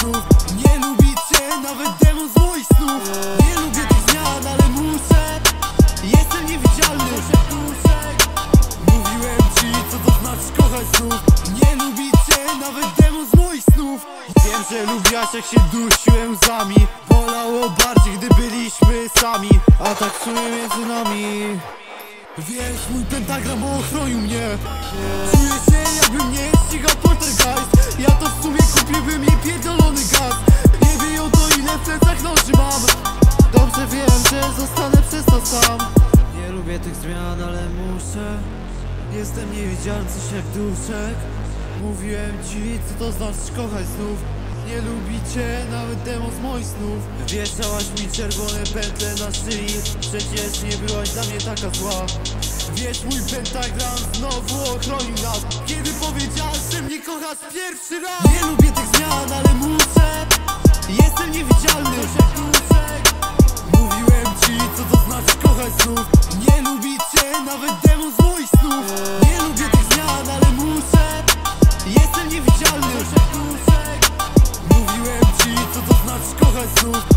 znów. Nie lubicie nawet demon z moich snów. Nie lubię tych zmian, ale muszę. Jestem niewidzialny. Mówiłem ci, co to znaczy kochać znów. Nie lubicie nawet demon z moich snów. Wiem, że lubiłaś, jak się dusiłem łzami. Bolało bardziej, gdy byliśmy sami. A tak w sumie między nami. Wiesz, mój pentagram ochronił mnie. Czuję się, jakbym nie ścigał poltergeist. Ja to w sumie kupiłbym jej pierdolony gaz. Nie wiem o to, ile w plecach noży mam. Dobrze wiem, że zostanę przez to sam. Nie lubię tych zmian, ale muszę. Jestem niewidzialny, coś jak duszek. Mówiłem ci, co to znaczy kochać znów. Nie lubicie nawet demon z moich snów. Wieszałaś mi czerwone pętle na szyi. Przecież nie byłaś dla mnie taka zła. Wiesz, mój pentagram znowu ochronił nas. Kiedy powiedziałaś, że mnie kochasz pierwszy raz. Nie lubię tych zmian, ale muszę. Jestem niewidzialny. Mówiłem ci, co to znaczy kochać znów. Nie lubicie nawet demon z moich snów. Nie lubię tych zmian, ale muszę. Jestem niewidzialny. Mówiłem ci, co to znaczy kochać znów.